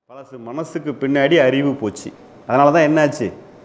பழசு மனசுக்கு பின்னாடி அறிவு போச்சு. அதனால தான் என்னாச்சு,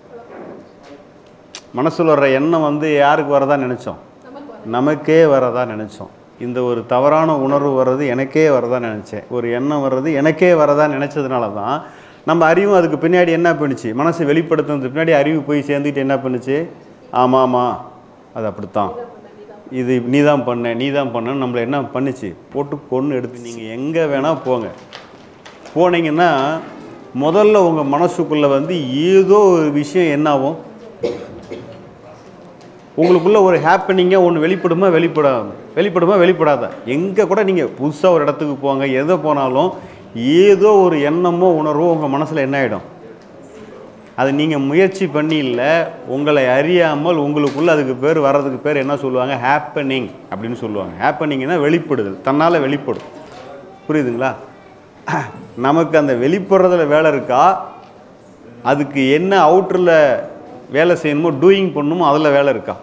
மனசில் வர்ற எண்ணம் வந்து யாருக்கு வரதா நினச்சோம், நமக்கே வரதா நினச்சோம். இந்த ஒரு தவறான உணர்வு வர்றது எனக்கே வரதா நினச்சேன், ஒரு எண்ணம் வர்றது எனக்கே வரதா நினச்சதுனால தான் நம்ம அறிவும் அதுக்கு பின்னாடி என்ன பண்ணுச்சு, மனசு வெளிப்படுத்துறதுக்கு பின்னாடி அறிவு போய் சேர்ந்துக்கிட்டு என்ன பண்ணுச்சு, ஆமாம் அது அப்படித்தான், இது நீ தான் பண்ண நம்மளை என்ன பண்ணுச்சு, போட்டு கொன்று எடுத்து. நீங்கள் எங்கே வேணால் போனீங்கன்னா முதல்ல உங்கள் மனசுக்குள்ளே வந்து ஏதோ ஒரு விஷயம் என்னாகும், உங்களுக்குள்ளே ஒரு ஹாப்பனிங்காக ஒன்று வெளிப்படாத. எங்கே கூட நீங்கள் புதுசாக ஒரு இடத்துக்கு போங்க, எதை போனாலும் ஏதோ ஒரு எண்ணமோ உணர்வோ உங்கள் மனசில் என்ன ஆகிடும். அது நீங்கள் முயற்சி பண்ணி இல்லை, உங்களை அறியாமல் உங்களுக்குள்ளே அதுக்கு பேர் வர்றதுக்கு பேர் என்ன சொல்லுவாங்க, ஹாப்பனிங் அப்படின்னு சொல்லுவாங்க. ஹாப்பனிங்னா வெளிப்படுதல், தன்னால் வெளிப்படும். புரியுதுங்களா? நமக்கு அந்த வெளிப்படுறதுல வேலை இருக்கா, அதுக்கு என்ன அவுட்டரில் வேலை செய்யணுமோ டூயிங் பண்ணணுமோ அதில் வேலை இருக்கா?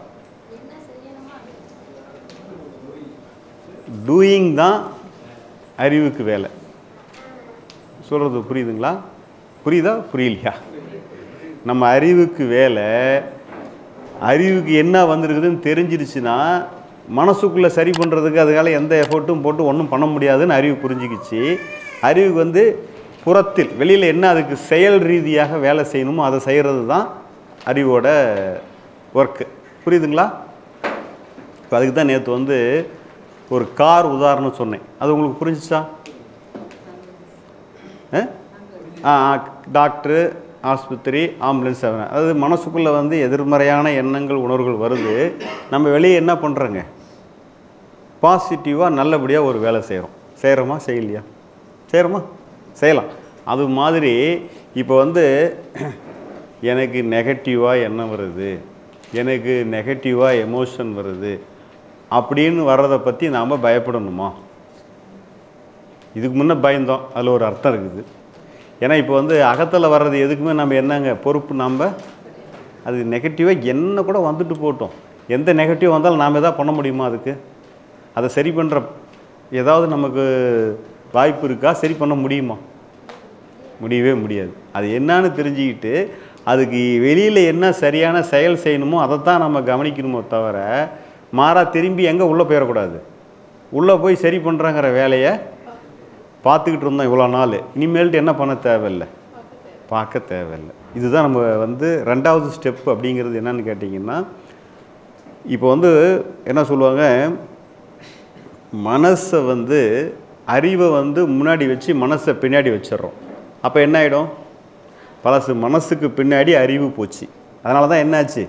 டூயிங் தான் அறிவுக்கு வேலை. சொல்கிறது புரியுதுங்களா? புரியலையா? நம்ம அறிவுக்கு வேலை, அறிவுக்கு என்ன வந்திருக்குதுன்னு தெரிஞ்சிருச்சுன்னா மனசுக்குள்ளே சரி பண்ணுறதுக்கு அதுக்கால எந்த எஃபர்ட்டும் போட்டு ஒன்றும் பண்ண முடியாதுன்னு அறிவு புரிஞ்சிக்கிச்சு. அறிவுக்கு வந்து புறத்தில் வெளியில் என்ன அதுக்கு செயல் ரீதியாக வேலை செய்யணுமோ அதை செய்கிறது தான் அறிவோட ஒர்க்கு. புரியுதுங்களா? இப்போ அதுக்கு தான் நேற்று வந்து ஒரு கார் உதாரணம் சொன்னேன், அது உங்களுக்கு புரிஞ்சிச்சா? டாக்டரு, ஆஸ்பத்திரி, ஆம்புலன்ஸ், அதாவது மனசுக்குள்ளே வந்து எதிர்மறையான எண்ணங்கள் உணர்வுகள் வருது, நம்ம வெளியே என்ன பண்ணுறோங்க, பாசிட்டிவாக நல்லபடியாக ஒரு வேலை செய்கிறோமா செய்யலையா? செய்யலாம். அது மாதிரி இப்போ வந்து எனக்கு நெகட்டிவாக எண்ணம் வருது, எனக்கு நெகட்டிவாக எமோஷன் வருது அப்படின்னு வர்றதை பற்றி நாம் பயப்படணுமா? இதுக்கு முன்னே பயந்தோம், அதில் ஒரு அர்த்தம் இருக்குது. ஏன்னா இப்போ வந்து அகத்தில் வர்றது எதுக்குமே நம்ம என்னங்க பொறுப்பு, நம்ம அது நெகட்டிவாக என்ன கூட வந்துட்டு போட்டோம், எந்த நெகட்டிவ் வந்தாலும் நாம் எதாவது பண்ண முடியுமா? அதுக்கு அதை சரி பண்ணுற ஏதாவது நமக்கு வாய்ப்பு இருக்கா? சரி பண்ண முடியுமா? முடியவே முடியாது. அது என்னான்னு தெரிஞ்சுக்கிட்டு அதுக்கு வெளியில் என்ன சரியான செயல் செய்யணுமோ அதைத்தான் நம்ம கவனிக்கணுமோ தவிர மாறா திரும்பி எங்கே உள்ளே போயிடக்கூடாது. உள்ளே போய் சரி பண்ணுறங்கிற வேலையை பார்த்துக்கிட்டு இருந்தோம் இவ்வளோ நாள், இனிமேல்ட்டு என்ன பண்ண தேவையில்லை, பார்க்க தேவையில்லை. இதுதான் நம்ம வந்து ரெண்டாவது ஸ்டெப்பு. அப்படிங்கிறது என்னன்னு கேட்டிங்கன்னா, இப்போ வந்து என்ன சொல்லுவாங்க, மனசை வந்து அறிவை வந்து முன்னாடி வச்சு மனசை பின்னாடி வச்சிட்றோம். அப்போ என்ன ஆகிடும், பழசு மனசுக்கு பின்னாடி அறிவு போச்சு. அதனால தான் என்னாச்சு,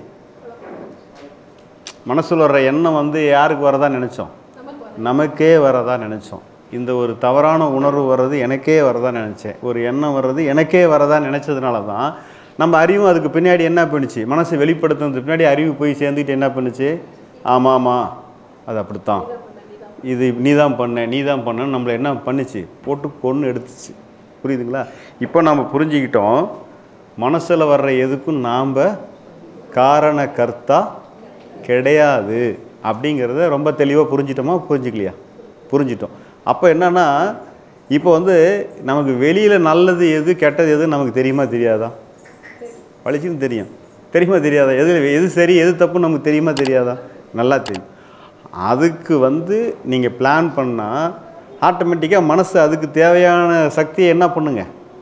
மனசில் வர்ற எண்ணம் வந்து யாருக்கு வரதா நினச்சோம், நமக்கே வரதா நினச்சோம். இந்த ஒரு தவறான உணர்வு வர்றது எனக்கே வரதா நினச்சேன், ஒரு எண்ணம் வர்றது எனக்கே வரதா நினச்சதுனால தான் நம்ம அறிவும் அதுக்கு பின்னாடி என்ன பண்ணுச்சு, மனசு வெளிப்படுத்துறதுக்கு பின்னாடி அறிவு போய் சேர்ந்துக்கிட்டு என்ன பண்ணுச்சு, ஆமாம் அது அப்படித்தான், இது நீ தான் பண்ண நம்மளை என்ன பண்ணுச்சு, போட்டு கொன்று எடுத்துச்சு. புரியுதுங்களா? இப்போ நாம் புரிஞ்சுக்கிட்டோம், மனசில் வர்ற எதுக்கும் நாம் காரண கர்த்தா கிடையாது அப்படிங்கிறத ரொம்ப தெளிவாக புரிஞ்சிட்டோமா? புரிஞ்சிட்டோம். அப்போ என்னன்னா, இப்போ வந்து நமக்கு வெளியில் நல்லது எது கெட்டது எது நமக்கு தெரியுமா தெரியாதா? வலிச்சுன்னு தெரியாதா? எது சரி எது தப்புன்னு நமக்கு தெரியாதா? நல்லா தெரியும். அதுக்கு வந்து நீங்கள் பிளான் பண்ணால் ஆட்டோமேட்டிக்காக மனசு அதுக்கு தேவையான சக்தியை என்ன பண்ணுங்க,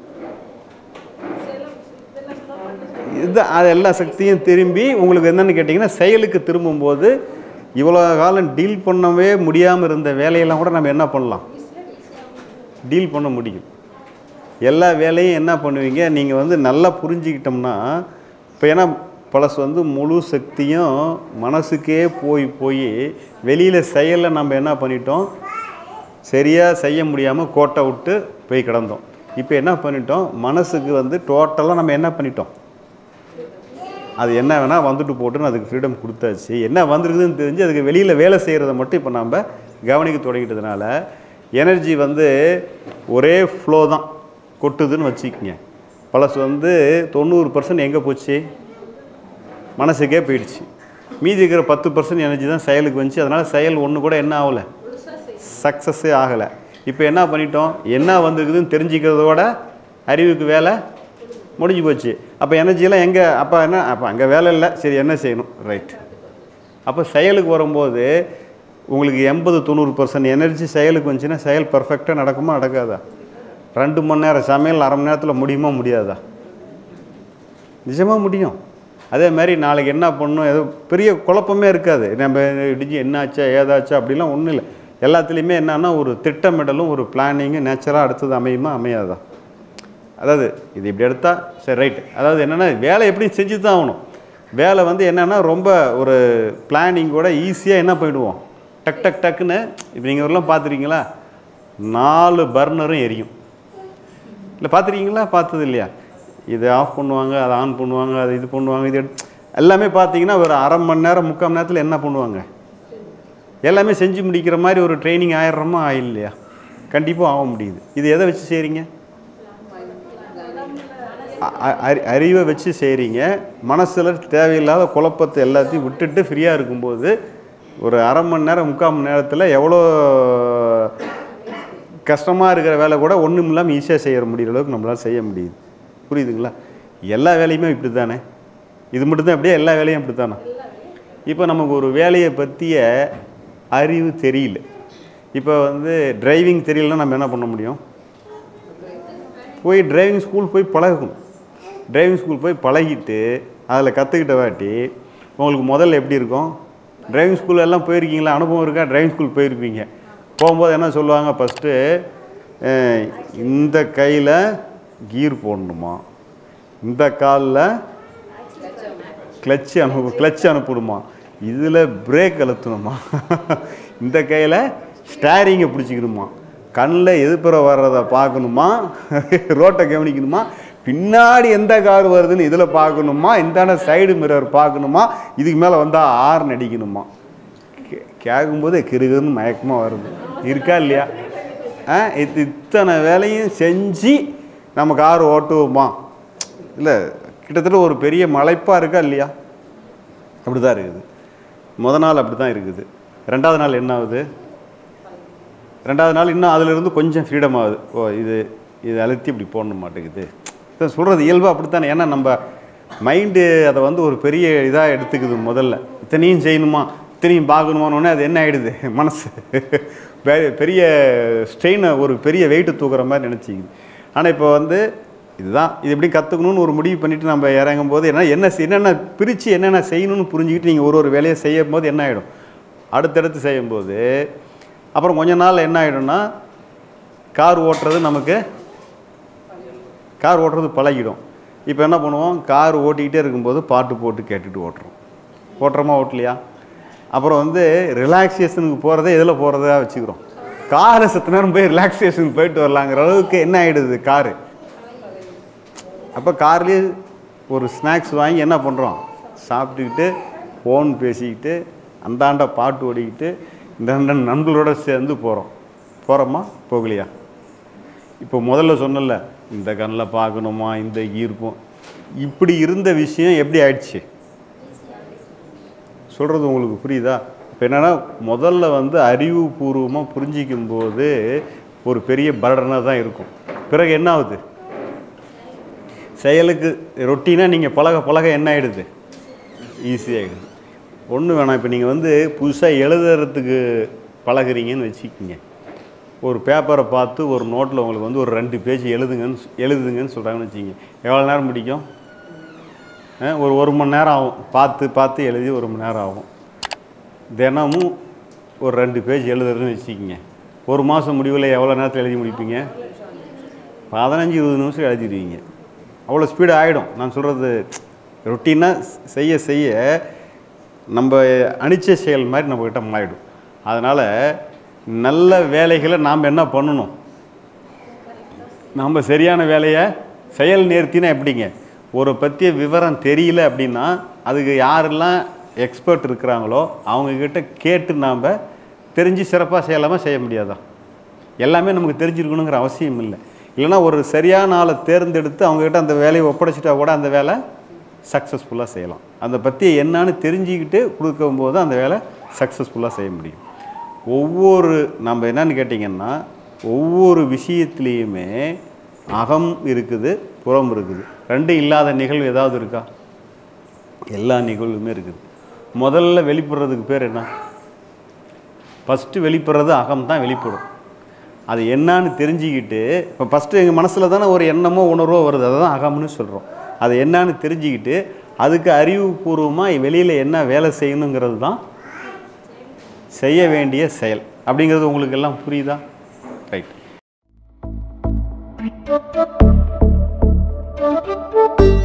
அது எல்லா சக்தியும் திரும்பி உங்களுக்கு என்னென்னு கேட்டிங்கன்னா செயலுக்கு திரும்பும்போது இவ்வளோ காலம் டீல் பண்ணவே முடியாமல் இருந்த வேலையெல்லாம் கூட நம்ம என்ன பண்ணலாம், டீல் பண்ண முடியும். எல்லா வேலையும் என்ன பண்ணுவீங்க நீங்கள் வந்து நல்லா புரிஞ்சுக்கிட்டோம்னா, இப்போ ஏன்னா பழசு வந்து முழு சக்தியும் மனசுக்கே போய் வெளியில் செயலில் நம்ம என்ன பண்ணிட்டோம், சரியாக செய்ய முடியாமல் கோட்டை விட்டு போய் கிடந்தோம். இப்போ என்ன பண்ணிட்டோம், மனசுக்கு வந்து டோட்டலாக நம்ம என்ன பண்ணிட்டோம், அது என்ன வேணால் வந்துட்டு போட்டுன்னு அதுக்கு ஃப்ரீடம் கொடுத்தாச்சு. என்ன வந்துருக்குதுன்னு தெரிஞ்சு அதுக்கு வெளியில் வேலை செய்கிறத மட்டும் இப்போ நம்ம கவனிக்க தொடங்கிட்டதுனால எனர்ஜி வந்து ஒரே ஃப்ளோ தான் கொட்டுதுன்னு வச்சுக்கிங்க. பழசு வந்து 90% எங்கே போச்சு, மனசுக்கே போயிடுச்சு. மீதி இருக்கிற 10% எனர்ஜி தான் செயலுக்கு வந்துச்சு. அதனால் செயல் ஒன்று கூட என்ன ஆகலை, சக்ஸஸே ஆகலை. இப்போ என்ன பண்ணிட்டோம், என்ன வந்துருக்குதுன்னு தெரிஞ்சுக்கிறதோட அறிவுக்கு வேலை முடிஞ்சு போச்சு. அப்போ எனர்ஜியெல்லாம் எங்கே? அப்போ என்ன? அப்போ அங்கே வேலை இல்லை, சரி என்ன செய்யணும்? ரைட். அப்போ செயலுக்கு வரும்போது உங்களுக்கு 80-90% எனர்ஜி செயலுக்கு வந்துச்சுன்னா செயல் பர்ஃபெக்டாக நடக்குமா நடக்காதா? 2 மணி நேரம் சமையல் அரை மணி நேரத்தில் முடியுமா முடியாதா? நிஜமாக முடியும். அதே மாதிரி நாளைக்கு என்ன பண்ணணும், ஏதோ பெரிய குழப்பமே இருக்காது. நம்ம இடிஞ்சு என்னாச்சா ஏதாச்சா அப்படிலாம் ஒன்றும் இல்லை. எல்லாத்துலேயுமே என்னன்னா ஒரு திட்டமிடலும் ஒரு பிளானிங்கும் நேச்சராக அடுத்தது அமையுமா அமையாதா? அதாவது இது இப்படி எடுத்தால் சரி ரைட்டு. அதாவது என்னென்னா வேலை எப்படி செஞ்சு தான் ஆகணும். வேலை வந்து என்னென்னா ரொம்ப ஒரு பிளானிங்கோட ஈஸியாக என்ன போயிடுவோம், டக் டக் டக்குன்னு. இப்போ நீங்கள் எல்லாம் பார்த்துருக்கீங்களா? 4 பர்னரும் எரியும் இல்லை, பார்த்துருக்கீங்களா? பார்த்தது இல்லையா? இது ஆஃப் பண்ணுவாங்க, அதை ஆன் பண்ணுவாங்க, அது இது பண்ணுவாங்க, இது எல்லாமே பார்த்தீங்கன்னா ஒரு அரை மணி நேரம் 3/4 மணி நேரத்தில் என்ன பண்ணுவாங்க, எல்லாமே செஞ்சு முடிக்கிற மாதிரி ஒரு ட்ரைனிங் ஆயிடுறோமா இல்லையா? கண்டிப்பாக ஆக முடியுது. இது எதை வச்சு செய்கிறீங்க? அறிவை வச்சு செய்கிறீங்க. மனசில் தேவையில்லாத குழப்பத்தை எல்லாத்தையும் விட்டுட்டு ஃப்ரீயாக இருக்கும்போது ஒரு அரை மணி நேரம் 3/4 மணி நேரத்தில் எவ்வளோ கஷ்டமாக இருக்கிற வேலை கூட ஒன்றும் இல்லாமல் ஈஸியாக செய்ய முடிகிற அளவுக்கு நம்மளால் செய்ய முடியுது. புரியுதுங்களா? எல்லா வேலையுமே இப்படி தானே? இது மட்டும்தான் அப்படியே? எல்லா வேலையும் அப்படி தானே? இப்போ நமக்கு ஒரு வேலையை பற்றிய அறிவு தெரியல. இப்போ வந்து டிரைவிங் தெரியலன்னா நம்ம என்ன பண்ண முடியும்? போய் டிரைவிங் ஸ்கூல் போய் பழகணும். டிரைவிங் ஸ்கூல் போய் பழகிட்டு அதில் கற்றுக்கிட்ட வாட்டி உங்களுக்கு முதல்ல எப்படி இருக்கும்? டிரைவிங் ஸ்கூல் எல்லாம் போயிருக்கீங்களா? அனுபவம் இருக்கா? டிரைவிங் ஸ்கூல் போயிருப்பீங்க. போகும்போது என்ன சொல்லுவாங்க? ஃபஸ்ட்டு இந்த கையில் கீர் போடணுமா, இந்த காலில் கிளச்சு அனுப்பிடுமா, இதில் பிரேக் அழுத்தணுமா, இந்த கையில் ஸ்டேரிங்கை பிடிச்சிக்கணுமா, கண்ணில் எதிர்ப்புற வர்றதை பார்க்கணுமா, ரோட்டை கவனிக்கணுமா, பின்னாடி எந்த கார் வருதுன்னு இதில் பார்க்கணுமா, இந்தாண்ட சைடு மிரர் பார்க்கணுமா, இதுக்கு மேலே வந்தால் ஹார்ன் அடிக்கணுமா. கேட்கும்போது கிருகுன்னு மயக்கமாக வருது. இருக்கா இல்லையா? இத்தனை வேலையும் செஞ்சு நம்ம கார் ஓட்டுவோமா? இல்லை, கிட்டத்தட்ட ஒரு பெரிய மலைப்பாக இருக்கா இல்லையா? அப்படி தான் இருக்குது. முதல் நாள் அப்படி தான் இருக்குது. 2வது நாள் என்ன ஆகுது? 2வது நாள் இன்னும் அதிலிருந்து கொஞ்சம் ஃப்ரீடம் ஆகுது. ஓ இது அழுத்தி இப்படி போடண மாட்டேங்குது. சொல்கிறது இயல்பாக அப்படித்தானே? ஏன்னா நம்ம மைண்டு அதை வந்து ஒரு பெரிய இதாக எடுத்துக்குது. முதல்ல இத்தனையும் செய்யணுமா, இத்தனையும் பார்க்கணுமானோடனே அது என்ன ஆகிடுது, மனசு பெரிய ஸ்ட்ரெயினை ஒரு பெரிய வெயிட்டு தூக்குற மாதிரி நினச்சிக்குது. ஆனால் இப்போ வந்து இதுதான், இது எப்படி கற்றுக்கணும்னு ஒரு முடிவு பண்ணிவிட்டு நம்ம இறங்கும் போது என்னென்ன பிரித்து என்னென்ன செய்யணும்னு புரிஞ்சுக்கிட்டு நீங்கள் ஒரு வேலையை செய்யும் போது என்ன ஆகிடும், அடுத்தடுத்து செய்யும்போது அப்புறம் கொஞ்ச நாள் என்ன ஆகிடும்னா கார் ஓட்டுறது பழகிடும். இப்போ என்ன பண்ணுவோம்? கார் ஓட்டிக்கிட்டே இருக்கும்போது பாட்டு போட்டு கேட்டுட்டு ஓட்டுறோமா ஓட்டலையா? அப்புறம் வந்து ரிலாக்ஸேஷனுக்கு போகிறதே எதில் போகிறதா வச்சுக்கிறோம். காரை சத்து நேரம் போய் ரிலாக்ஸேஷனுக்கு போயிட்டு வரலாங்கிற அளவுக்கு என்ன ஆகிடுது காரு. அப்போ கார்லேயே ஒரு ஸ்நாக்ஸ் வாங்கி என்ன பண்ணுறோம், சாப்பிட்டுக்கிட்டு ஃபோன் பேசிக்கிட்டு அந்தாண்ட பாட்டு ஓடிக்கிட்டு இந்த நண்பர்களோடு சேர்ந்து போகிறோமா போகலையா? இப்போ முதல்ல சொன்னல, இந்த கண்ணில் பார்க்கணுமா, இந்த ஈர்ப்போம், இப்படி இருந்த விஷயம் எப்படி ஆயிடுச்சு சொல்கிறது உங்களுக்கு புரியுதா? இப்போ என்னென்னா முதல்ல வந்து அறிவுபூர்வமாக புரிஞ்சிக்கும் போது ஒரு பெரிய பர்டனாக தான் இருக்கும். பிறகு என்ன ஆகுது? செயலுக்கு ரொட்டீனாக நீங்கள் பழக என்ன ஆகிடுது, ஈஸியாகிடுது. ஒன்றும் வேணாம். இப்போ நீங்கள் வந்து புதுசாக எழுதுறதுக்கு பழகிறீங்கன்னு வச்சுக்கிங்க. ஒரு பேப்பரை பார்த்து ஒரு நோட்டில் உங்களுக்கு வந்து ஒரு 2 பேஜ் எழுதுங்கன்னு சொல்கிறாங்கன்னு வச்சுக்கிங்க. எவ்வளோ நேரம் பிடிக்கும்? ஒரு 1 மணி நேரம் ஆகும். பார்த்து எழுதி 1 மணி நேரம் ஆகும். தினமும் ஒரு 2 பேஜ் எழுதுறதுன்னு வச்சுக்கிங்க. 1 மாதம் முடிவில் எவ்வளோ நேரத்தில் எழுதி முடிப்பீங்க? 15-20 நிமிஷம் எழுதிடுவீங்க. அவ்வளோ ஸ்பீடு ஆகிடும். நான் சொல்கிறது ரொட்டீனாக செய்ய நம்ம அனிச்சை செயல் மாதிரி நம்மக்கிட்ட மாறிடும். அதனால் நல்ல வேலைகளை நாம் என்ன பண்ணணும், நம்ம சரியான வேலையை செயல் நேர்த்தினா எப்படிங்க, ஒரு பற்றிய விவரம் தெரியல அப்படின்னா அதுக்கு யாரெல்லாம் எக்ஸ்பர்ட் இருக்கிறாங்களோ அவங்கக்கிட்ட கேட்டு நாம் தெரிஞ்சு சிறப்பாக செய்ய முடியாதா? எல்லாமே நமக்கு தெரிஞ்சிருக்கணுங்கிற அவசியம் இல்லை. இல்லைனா ஒரு சரியான ஆளை தேர்ந்தெடுத்து அவங்கக்கிட்ட அந்த வேலையை ஒப்படைச்சிட்டா கூட அந்த வேலை சக்ஸஸ்ஃபுல்லாக செய்யலாம். அதை பற்றி என்னான்னு தெரிஞ்சுக்கிட்டு கொடுக்கும்போது அந்த வேலை சக்ஸஸ்ஃபுல்லாக செய்ய முடியும். நம்ம என்னன்னு கேட்டிங்கன்னா ஒவ்வொரு விஷயத்துலேயுமே அகம் இருக்குது, புறம் இருக்குது. ரெண்டு இல்லாத நிகழ்வு ஏதாவது இருக்கா? எல்லா நிகழ்வுமே இருக்குது. முதல்ல வெளிப்படுறதுக்கு பேர் என்ன? ஃபஸ்ட்டு வெளிப்படுறது அகம் தான் வெளிப்படும். அது என்னான்னு தெரிஞ்சுக்கிட்டு, இப்போ ஃபஸ்ட்டு எங்கள் மனசில் தானே ஒரு எண்ணமோ உணர்வோ வருது, அதை தான் அகம்னு சொல்கிறோம். அது என்னான்னு தெரிஞ்சுக்கிட்டு அதுக்கு அறிவுபூர்வமாக வெளியில் என்ன வேலை செய்யணுங்கிறது தான் செய்ய வேண்டிய செயல். அப்படிங்கிறது உங்களுக்கு எல்லாம் புரியுதா? ரைட்.